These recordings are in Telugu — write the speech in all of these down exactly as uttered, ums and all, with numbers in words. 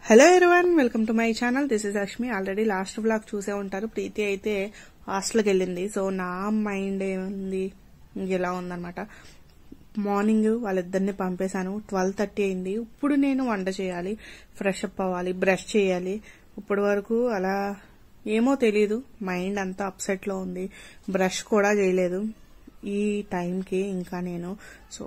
Hello everyone, welcome to my channel. This is Ashmi. Already last vlog చూసే ఉంటారు. ప్రీతి అయితే హాస్టల్కి వెళ్ళింది. సో నా మైండ్ ఏముంది ఇలా ఉందనమాట. మార్నింగ్ వాళ్ళిద్దరిని పంపేశాను. ట్వెల్వ్ థర్టీ అయింది. ఇప్పుడు నేను వంట చేయాలి, ఫ్రెష్ అప్ అవ్వాలి, బ్రష్ చేయాలి. ఇప్పటి వరకు అలా ఏమో తెలీదు, మైండ్ అంతా అప్సెట్ లో ఉంది. బ్రష్ కూడా చేయలేదు ఈ టైంకి ఇంకా నేను. సో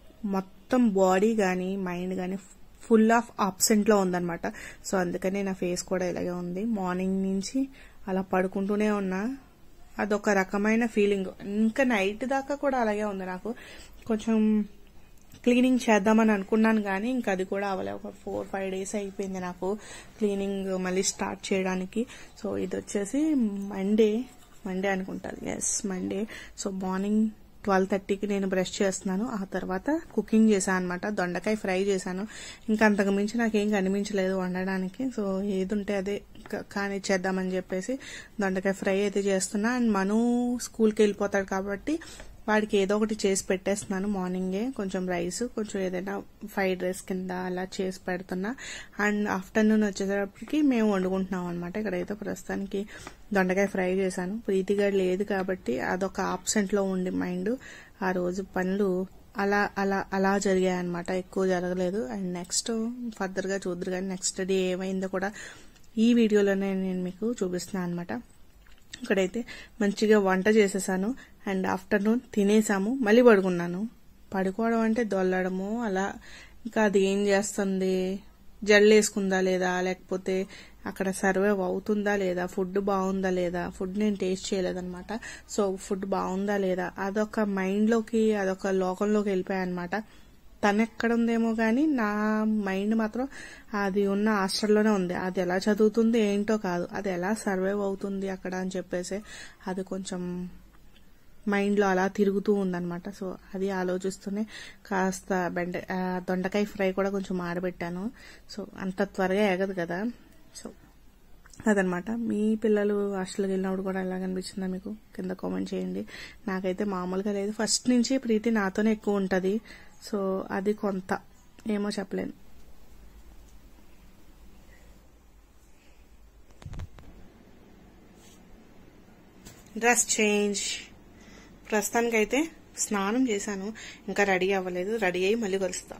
మొత్తం బాడీ గానీ మైండ్ గానీ ఫుల్ ఆఫ్ అబ్సెంట్ లో ఉందన్నమాట. సో అందుకని నా ఫేస్ కూడా ఇలాగే ఉంది. మార్నింగ్ నుంచి అలా పడుకుంటూనే ఉన్నా. అదొక రకమైన ఫీలింగ్. ఇంకా నైట్ దాకా కూడా అలాగే ఉంది నాకు. కొంచెం క్లీనింగ్ చేద్దామని అనుకున్నాను కానీ ఇంకా అది కూడా అవ్వలే. ఒక ఫోర్ ఫైవ్ డేస్ అయిపోయింది నాకు క్లీనింగ్ మళ్ళీ స్టార్ట్ చేయడానికి. సో ఇది వచ్చేసి మండే మండే అనుకుంటాను. Yes Monday. So morning twelve థర్టీకి నేను బ్రష్ చేస్తున్నాను. ఆ తర్వాత కుకింగ్ చేశాను అనమాట. దొండకాయ ఫ్రై చేశాను. ఇంకా అంతకు మించి నాకేం కనిపించలేదు వండడానికి. సో ఏది ఉంటే అదే కానీ చేద్దామని చెప్పేసి దొండకాయ ఫ్రై అయితే చేస్తున్నా. అండ్ మను స్కూల్కి వెళ్ళిపోతాడు కాబట్టి వాడికి ఏదో ఒకటి చేసి పెట్టేస్తున్నాను మార్నింగే. కొంచెం రైస్, కొంచెం ఏదైనా ఫ్రైడ్ రైస్ కింద అలా చేసి పెడుతున్నా. అండ్ ఆఫ్టర్నూన్ వచ్చేటప్పటికి మేము వండుకుంటున్నాం అనమాట. ఇక్కడైతే ప్రస్తుతానికి దొండకాయ ఫ్రై చేశాను. ప్రీతిగా లేదు కాబట్టి అదొక ఆబ్సెంట్ లో ఉండి మైండ్ ఆ రోజు పనులు అలా అలా అలా జరిగాయి అనమాట. ఎక్కువ జరగలేదు. అండ్ నెక్స్ట్ ఫర్దర్ గా చూద్దరు కానీ నెక్స్ట్ డే ఏమైందో కూడా ఈ వీడియోలోనే నేను మీకు చూపిస్తున్నాను అనమాట. ఇక్కడైతే మంచిగా వంట చేసేసాను. అండ్ ఆఫ్టర్నూన్ తినేసాము. మళ్ళీ పడుకున్నాను. పడుకోవడం అంటే దొల్లడము అలా. ఇంకా అది ఏం చేస్తుంది, జల్లేసుకుందా లేదా, లేకపోతే అక్కడ సర్వైవ్ అవుతుందా లేదా, ఫుడ్ బాగుందా లేదా. ఫుడ్ నేను టేస్ట్ చేయలేదన్నమాట. సో ఫుడ్ బాగుందా లేదా అదొక మైండ్ లోకి, అదొక లోకంలోకి వెళ్ళిపోయాయన్నమాట. తను ఎక్కడ ఉందేమో గానీ నా మైండ్ మాత్రం అది ఉన్న హాస్టల్లోనే ఉంది. అది ఎలా చదువుతుంది ఏంటో కాదు, అది ఎలా సర్వైవ్ అవుతుంది అక్కడ అని చెప్పేసి అది కొంచెం మైండ్ లో అలా తిరుగుతూ ఉందన్నమాట. సో అది ఆలోచిస్తూనే కాస్త బెండ దొండకాయ ఫ్రై కూడా కొంచెం ఆడబెట్టాను. సో అంత త్వరగా ఎగదు కదా. సో అదనమాట. మీ పిల్లలు హాస్టల్కి వెళ్ళినప్పుడు కూడా ఎలా కనిపించిందా మీకు కింద కామెంట్ చేయండి. నాకైతే మామూలుగా లేదు. ఫస్ట్ నుంచి ప్రీతి నాతోనే ఎక్కువ ఉంటది. సో అది కొంత ఏమో చెప్పలేను. Dress change. ప్రస్తుతానికైతే స్నానం చేశాను, ఇంకా రెడీ అవ్వలేదు. రెడీ అయ్యి మళ్ళీ కలుస్తా.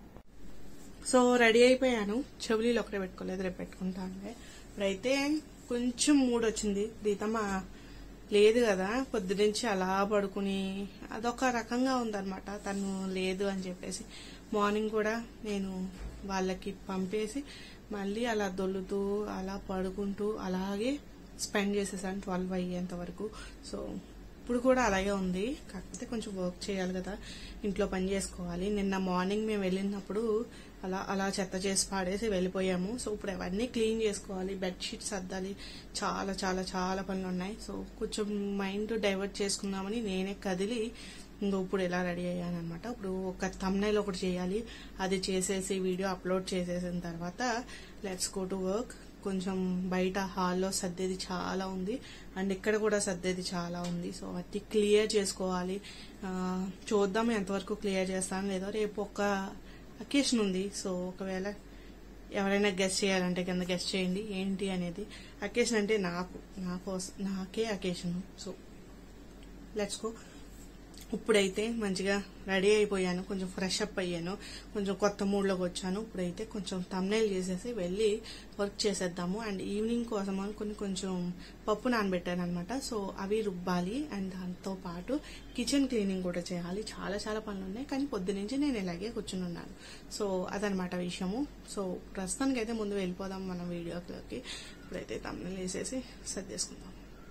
సో రెడీ అయిపోయాను. చెవులీలు ఒకటే పెట్టుకోలేదు, రేపు పెట్టుకుంటాను. ఇప్పుడైతే కొంచెం మూడ్ వచ్చింది. ప్రీతమ్మ లేదు కదా, పొద్దునుంచి అలా పడుకుని అదొక రకంగా ఉందన్నమాట. తను లేదు అని చెప్పేసి మార్నింగ్ కూడా నేను వాళ్ళకి పంపేసి మళ్ళీ అలా దొల్లుతూ అలా పడుకుంటూ అలాగే స్పెండ్ చేసేసాను ట్వెల్వ్ అయ్యేంత వరకు. సో ఇప్పుడు కూడా అలాగే ఉంది. కాకపోతే కొంచెం వర్క్ చేయాలి కదా, ఇంట్లో పని చేసుకోవాలి. నిన్న మార్నింగ్ మేము వెళ్ళినప్పుడు అలా అలా చెత్త చేసి పాడేసి వెళ్ళిపోయాము. సో ఇప్పుడు అవన్నీ క్లీన్ చేసుకోవాలి, బెడ్షీట్స్ సర్దాలి, చాలా చాలా చాలా పనులు ఉన్నాయి. సో కొంచెం మైండ్ డైవర్ట్ చేసుకుందామని నేనే కదిలి ఇంకో ఇప్పుడు ఎలా రెడీ అయ్యాను అనమాట. ఇప్పుడు ఒక థంబ్నైల్ ఒకటి చేయాలి, అది చేసేసి వీడియో అప్లోడ్ చేసేసిన తర్వాత లెట్స్ గో టు వర్క్. కొంచెం బయట హాల్లో సర్దేది చాలా ఉంది, అండ్ ఇక్కడ కూడా సర్దేది చాలా ఉంది. సో అది క్లియర్ చేసుకోవాలి. చూద్దాం ఎంతవరకు క్లియర్ చేస్తాను లేదో. రేపు ఒక అకేషన్ ఉంది. సో ఒకవేళ ఎవరైనా గెస్ట్ చేయాలంటే కింద గెస్ట్ చేయండి ఏంటి అనేది. అకేషన్ అంటే నాకు నాకు నాకే అకేషన్. So let's go. ఇప్పుడైతే మంచిగా రెడీ అయిపోయాను, కొంచెం ఫ్రెష్ అప్ అయ్యాను, కొంచెం కొత్త మూడ్లోకి వచ్చాను. ఇప్పుడైతే కొంచెం థంబ్నైల్ చేసేసి వెళ్ళి వర్క్ చేసేద్దాము. అండ్ ఈవినింగ్ కోసం కొన్ని కొంచెం పప్పు నానబెట్టాను అనమాట. సో అవి రుబ్బాలి. అండ్ దాంతో పాటు కిచెన్ క్లీనింగ్ కూడా చేయాలి. చాలా చాలా పనులు ఉన్నాయి, కానీ పొద్దు నుంచి నేను ఇలాగే కూర్చుని ఉన్నాను. సో అదనమాట విషయము. సో ప్రస్తుతానికైతే ముందు వెళ్ళిపోదాం మనం వీడియోకి. ఇప్పుడైతే థంబ్నైల్ వేసేసి సర్దేసుకుందాం.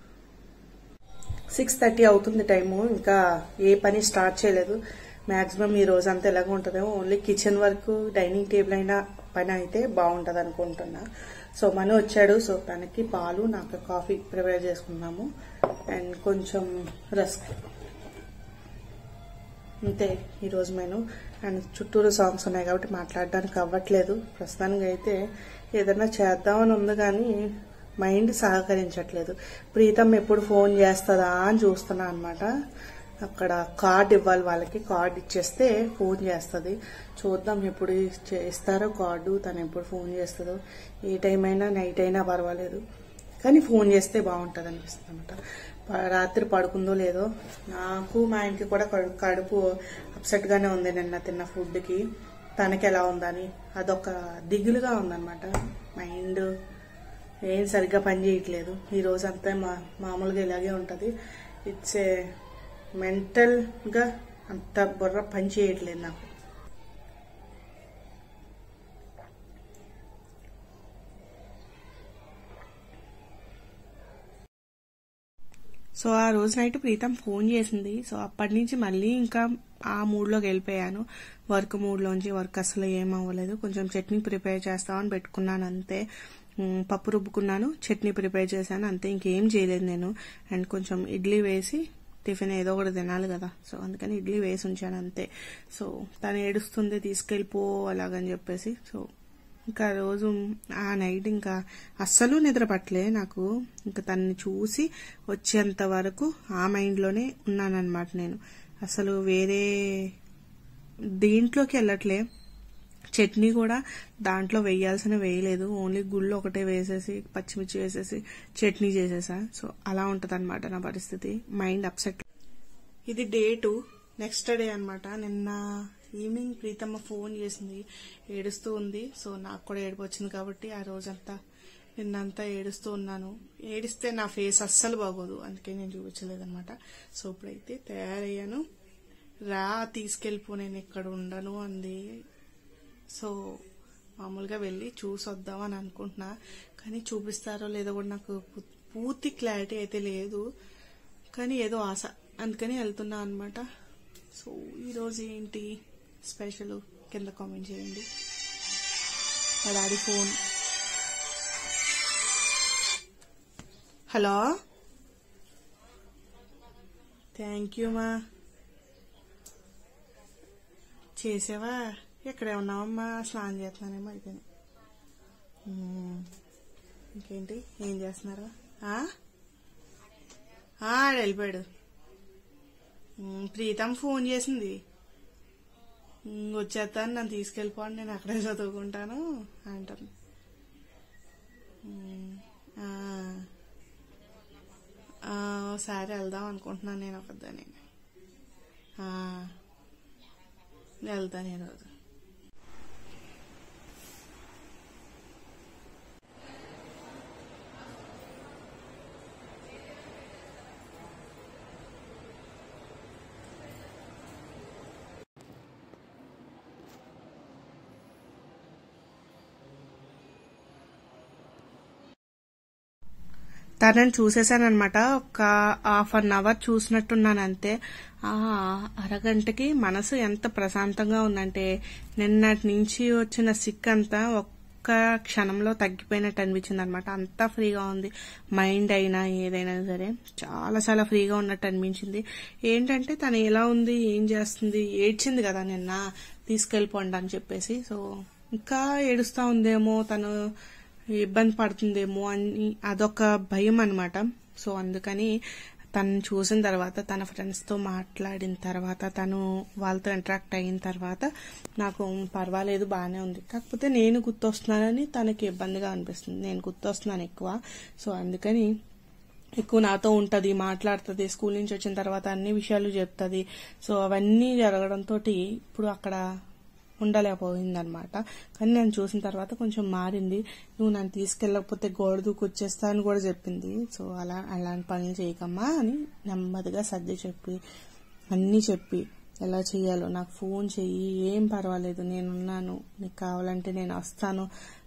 సిక్స్ థర్టీ అవుతుంది టైము. ఇంకా ఏ పని స్టార్ట్ చేయలేదు. మాక్సిమం ఈ రోజు అంతా ఎలాగ ఉంటుందేమో. ఓన్లీ కిచెన్ వరకు, డైనింగ్ టేబుల్ అయినా పని అయితే బాగుంటది అనుకుంటున్నా. సో మను వచ్చాడు. సో తనకి పాలు, నాకు కాఫీ ప్రిపేర్ చేసుకున్నాము. అండ్ కొంచెం రస్క్, అంతే ఈరోజు మెను. అండ్ చుట్టూరు సాంగ్స్ ఉన్నాయి కాబట్టి మాట్లాడడానికి అవ్వట్లేదు. ప్రస్తుతానికి అయితే ఏదైనా చేద్దామని ఉంది కానీ మైండ్ సహకరించట్లేదు. ప్రీతం ఎప్పుడు ఫోన్ చేస్తుందా అని చూస్తున్నా అనమాట. అక్కడ కార్డ్ ఇవ్వాలి, వాళ్ళకి కార్డ్ ఇచ్చేస్తే ఫోన్ చేస్తుంది. చూద్దాం ఎప్పుడు ఇస్తారో కార్డు, తను ఎప్పుడు ఫోన్ చేస్తుందో. ఏ టైం అయినా నైట్ అయినా పర్వాలేదు, కానీ ఫోన్ చేస్తే బాగుంటుంది అనిపిస్తుంది అనమాట. రాత్రి పడుకుందో లేదో. నాకు మా ఆయనకి కూడా కడుపు అప్సెట్ గానే ఉంది నిన్న తిన్న ఫుడ్ కి. తనకి ఎలా ఉందని అదొక దిగులుగా ఉందన్నమాట. మైండ్ ఏం సరిగ్గా పని చేయట్లేదు ఈ రోజు అంతా. మా మామూలుగా ఇలాగే ఉంటది. ఇట్స్ ఏ మెంటల్ గా అంత బుర్ర పని చేయట్లేదు నాకు. సో ఆ రోజు నైట్ ప్రీతం ఫోన్ చేసింది. సో అప్పటి నుంచి మళ్ళీ ఇంకా ఆ మూడ్లోకి వెళ్ళిపోయాను. వర్క్ మూడ్లోంచి. వర్క్ అసలు ఏం అవ్వలేదు. కొంచెం చట్నీ ప్రిపేర్ చేస్తామని పెట్టుకున్నాను అంతే. పప్పు రుబ్బుకున్నాను, చట్నీ ప్రిపేర్ చేశాను అంతే, ఇంకేం చేయలేదు నేను. అండ్ కొంచెం ఇడ్లీ వేసి టిఫిన్ ఏదో ఒకటి తినాలి కదా, సో అందుకని ఇడ్లీ వేసి ఉంచాను అంతే. సో తను ఏడుస్తుంది తీసుకెళ్ళిపో అలాగని చెప్పేసి. సో ఇంకా రోజు ఆ నైట్ ఇంకా అస్సలు నిద్ర పట్టలే నాకు. ఇంకా తనని చూసి వచ్చేంత వరకు ఆ మైండ్లోనే ఉన్నానన్నమాట నేను. అసలు వేరే దీంట్లోకి వెళ్ళట్లే. చట్నీ కూడా దాంట్లో వేయాల్సిన వేయలేదు, ఓన్లీ గుళ్ళు ఒకటే వేసేసి పచ్చిమిర్చి వేసేసి చట్నీ చేసేసా. సో అలా ఉంటది అనమాట నా పరిస్థితి. Mind upset. ఇది డే టూ, నెక్స్ట్ డే అనమాట. నిన్న ఈవినింగ్ ప్రీతమ్మ ఫోన్ చేసింది, ఏడుస్తూ ఉంది. సో నాకు కూడా ఏడుపు వచ్చింది కాబట్టి ఆ రోజంతా నిన్నంతా ఏడుస్తూ ఉన్నాను. ఏడిస్తే నా ఫేస్ అస్సలు బాగోదు, అందుకే నేను చూపించలేదన్నమాట. సో ఇప్పుడైతే తయారయ్యాను. రా తీసుకెళ్ళిపో, నేను ఇక్కడ ఉండను అంది. సో మామూలుగా వెళ్ళి చూసి వద్దాం అని అనుకుంటున్నా, కానీ చూపిస్తారో లేదో కూడా నాకు పూర్తి క్లారిటీ అయితే లేదు, కానీ ఏదో ఆశ, అందుకని వెళ్తున్నా అనమాట. సో ఈరోజు ఏంటి స్పెషల్ కింద కామెంట్ చేయండి. మా daddy phone. Hello, thank you మా. చేసావా? ఎక్కడే ఉన్నావమ్మా? స్నానం చేస్తున్నానేమో అయిపోయింది. ఇంకేంటి, ఏం చేస్తున్నారు? ఆడ వెళ్ళిపోయాడు. ప్రీతం ఫోన్ చేసింది, వచ్చేస్తాను నన్ను తీసుకెళ్ళిపోండి, నేను అక్కడే చదువుకుంటాను అంటాను. ఒకసారి వెళ్దాం అనుకుంటున్నాను నేను ఒకదాన్ని. వెళ్తాను ఈరోజు. తనని చూసేసానమాట. ఒక హాఫ్ అన్ అవర్ చూసినట్టున్నాను అంతే. ఆ అరగంటకి మనసు ఎంత ప్రశాంతంగా ఉందంటే, నిన్నటి నుంచి వచ్చిన సిక్ అంతా ఒక్క క్షణంలో తగ్గిపోయినట్టు అనిపించింది అనమాట. అంతా ఫ్రీగా ఉంది. మైండ్ అయినా ఏదైనా సరే చాలా చాలా ఫ్రీగా ఉన్నట్టు అనిపించింది. ఏంటంటే తను ఎలా ఉంది, ఏం చేస్తుంది, ఏడ్చింది కదా నిన్న తీసుకెళ్ళిపోండి అని చెప్పేసి. సో ఇంకా ఏడుస్తా ఉందేమో, తను ఇబ్బంది పడుతుందేమో అని అదొక భయం అనమాట. సో అందుకని తను చూసిన తర్వాత, తన ఫ్రెండ్స్ తో మాట్లాడిన తర్వాత, తను వాళ్ళతో ఇంటరాక్ట్ అయిన తర్వాత నాకు పర్వాలేదు, బాగానే ఉంది. కాకపోతే నేను గుర్తొస్తున్నానని తనకి ఇబ్బందిగా అనిపిస్తుంది. నేను గుర్తొస్తున్నాను ఎక్కువ. సో అందుకని ఎక్కువ నాతో ఉంటది, మాట్లాడుతుంది. స్కూల్ నుంచి వచ్చిన తర్వాత అన్ని విషయాలు చెప్తుంది. సో అవన్నీ జరగడంతో ఇప్పుడు అక్కడ ఉండలేకపోయిందనమాట. కానీ నేను చూసిన తర్వాత కొంచెం మారింది. నువ్వు నన్ను తీసుకెళ్ళకపోతే గోడ దూకొచ్చేస్తా అని కూడా చెప్పింది. సో అలా అలాంటి పనులు చేయకమ్మా అని నెమ్మదిగా సర్ది చెప్పి అన్నీ చెప్పి ఎలా చెయ్యాలో నాకు ఫోన్ చెయ్యి, ఏం పర్వాలేదు, నేనున్నాను, నీకు కావాలంటే నేను వస్తాను,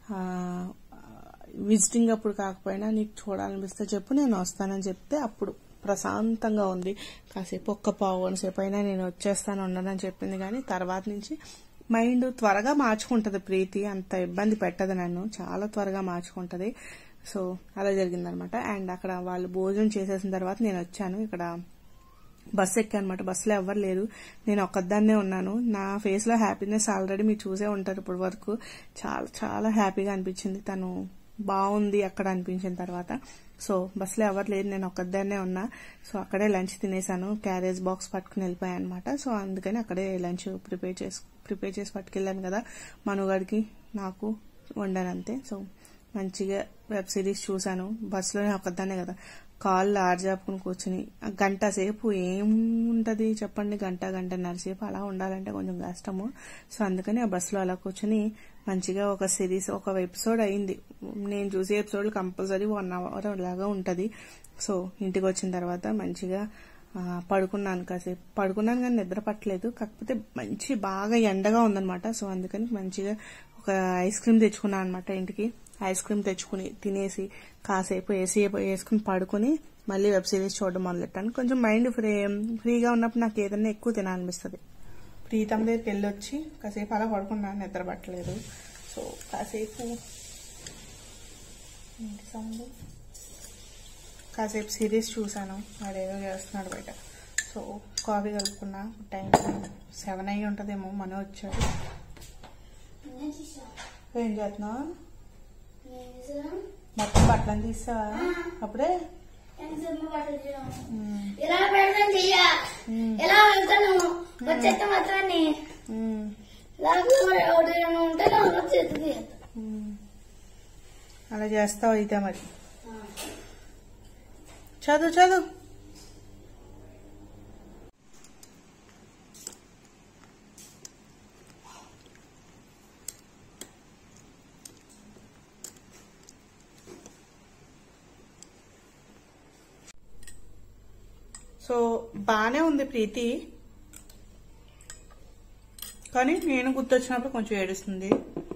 విజిటింగ్ అప్పుడు కాకపోయినా నీకు చూడాలనిపిస్తే చెప్పు, నేను వస్తానని చెప్తే అప్పుడు ప్రశాంతంగా ఉంది. కాసేపు ఒక్క పావు సేపు అయినా నేను వచ్చేస్తాను ఉండనని చెప్పింది. కానీ తర్వాత నుంచి మైండ్ త్వరగా మార్చుకుంటది ప్రీతి, అంత ఇబ్బంది పెట్టదు నన్ను, చాలా త్వరగా మార్చుకుంటది. సో అలా జరిగిందనమాట. అండ్ అక్కడ వాళ్ళు భోజనం చేసేసిన తర్వాత నేను వచ్చాను. ఇక్కడ బస్సు ఎక్కానమాట. బస్సులో ఎవ్వరు లేరు, నేను ఒక్కదాన్నే ఉన్నాను. నా ఫేస్ లో హ్యాపీనెస్ ఆల్రెడీ మీరు చూసే ఉంటారు ఇప్పటి వరకు. చాలా చాలా హ్యాపీగా అనిపించింది. తను బాగుంది అక్కడ అనిపించిన తర్వాత. సో బస్సులో ఎవరు లేరు, నేను ఒక్కదాన్నే ఉన్నా. సో అక్కడే లంచ్ తినేసాను, క్యారేజ్ బాక్స్ పట్టుకుని వెళ్ళిపోయాను అనమాట. సో అందుకని అక్కడే లంచ్ ప్రిపేర్ చేసి ప్రిపేర్ చేసి పట్టుకెళ్ళాను కదా, మనుగడికి నాకు వండాను అంతే. సో మంచిగా వెబ్ సిరీస్ చూసాను, బస్సులోనే ఒక్కదాన్నే కదా, కాళ్ళు ఆర్జాపుకుని కూర్చుని గంట సేపు ఏముంటది చెప్పండి, గంట గంటన్నర సేపు అలా ఉండాలంటే కొంచెం కష్టము. సో అందుకని ఆ బస్సులో అలా కూర్చుని మంచిగా ఒక సిరీస్, ఒక ఎపిసోడ్ అయింది. నేను చూసే ఎపిసోడ్ కంపల్సరీ వన్ అవర్ లాగా ఉంటది. సో ఇంటికి వచ్చిన తర్వాత మంచిగా పడుకున్నాను, కాసేపు పడుకున్నాను కానీ నిద్ర పట్టలేదు. కాకపోతే మంచి బాగా ఎండగా ఉందనమాట. సో అందుకని మంచిగా ఒక ఐస్ క్రీమ్ తెచ్చుకున్నాను అనమాట ఇంటికి. ఐస్ క్రీమ్ తెచ్చుకుని తినేసి కాసేపు ఏసీ వేసుకుని పడుకుని మళ్ళీ వెబ్ సిరీస్ చూడడం మొదలెట్టాను. కొంచెం మైండ్ ఫ్రీ ఫ్రీగా ఉన్నప్పుడు నాకు ఏదైనా ఎక్కువ తినాలనిపిస్తుంది. ప్రీతం దగ్గరికి వెళ్ళొచ్చి కాసేపు అలా పడుకున్నాను, నిద్ర పట్టలేదు. సో కాసేపు సౌండ్ కాసేపు సిరీస్ చూసాను, అదేదో చేస్తున్నాడు బయట. సో కాఫీ కలుపుకున్నా, టైం సెవెన్ అయ్యి ఉంటుందేమో, మనం వచ్చాడు. ఏం చేస్తున్నావు? మొత్తం బట్టలను తీసావా అప్పుడే? అలా చేస్తావు అయితే మరి. చదువు చదువు. సో బానే ఉంది ప్రీతి, కానీ నేను గుర్తొచ్చినప్పుడు కొంచెం ఏడుస్తుంది.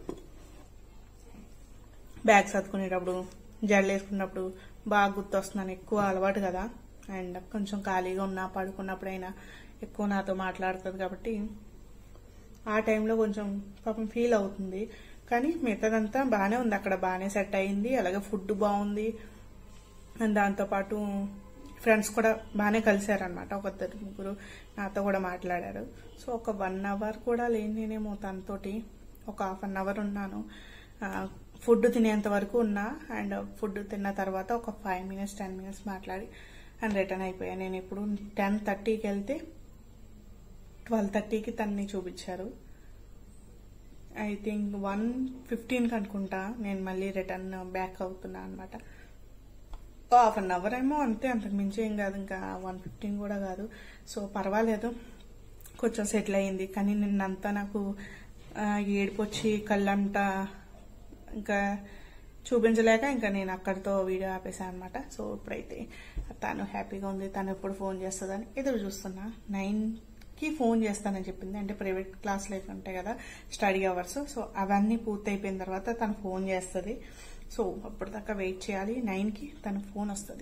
బ్యాగ్ సర్దుకునేటప్పుడు, జడలు వేసుకున్నప్పుడు బాగా గుర్తొస్తున్నాను. ఎక్కువ అలవాటు కదా, అండ్ కొంచెం ఖాళీగా ఉన్నా పడుకున్నప్పుడైనా ఎక్కువ నాతో మాట్లాడుతుంది కాబట్టి ఆ టైంలో కొంచెం పాపం ఫీల్ అవుతుంది. కానీ మిగతాదంతా బాగానే ఉంది, అక్కడ బాగానే సెట్ అయింది. అలాగే ఫుడ్ బాగుంది, అండ్ దాంతోపాటు ఫ్రెండ్స్ కూడా బాగానే కలిశారనమాట. ఒకద్దరు ముగ్గురు నాతో కూడా మాట్లాడారు. సో ఒక వన్ అవర్ కూడా లేని నేనేమో తనతోటి ఒక హాఫ్ అన్ అవర్ ఉన్నాను. ఫుడ్ తినేంత వరకు ఉన్నా, అండ్ ఫుడ్ తిన్న తర్వాత ఒక ఫైవ్ మినిట్స్ టెన్ మినిట్స్ మాట్లాడి అండ్ రిటర్న్ అయిపోయాను. నేను ఇప్పుడు టెన్ థర్టీకి వెళ్తే ట్వెల్వ్ థర్టీకి తనని చూపించారు. ఐ థింక్ వన్ ఫిఫ్టీన్కి అనుకుంటా నేను మళ్ళీ రిటర్న్ బ్యాక్ అవుతున్నా అనమాట. హాఫ్ అన్ అవర్ ఏమో అంతే, అంతకు మించి ఏం కాదు, ఇంకా వన్ ఫిఫ్టీన్ కూడా కాదు. సో పర్వాలేదు, కొంచెం సెటిల్ అయింది. కానీ నిన్నంతా నాకు ఏడుపు వచ్చి కళ్ళంతా ఇంకా చూపించలేక ఇంకా నేను అక్కడితో వీడియో ఆపేసాను అనమాట. సో ఇప్పుడైతే తను హ్యాపీగా ఉంది. తను ఎప్పుడు ఫోన్ చేస్తుందని ఎదురు చూస్తున్నా. నైన్కి ఫోన్ చేస్తానని చెప్పింది, అంటే ప్రైవేట్ క్లాసులు అయితే ఉంటాయి కదా స్టడీ అవర్స్. సో అవన్నీ పూర్తి అయిపోయిన తర్వాత తను ఫోన్ చేస్తుంది. సో అప్పటిదాకా వెయిట్ చేయాలి. నైన్కి తన ఫోన్ వస్తుంది.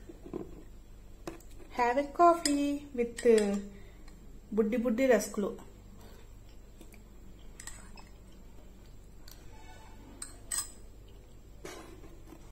హ్యావ్ ఎ కాఫీ విత్ బుడ్డి బుడ్డి రస్కులు.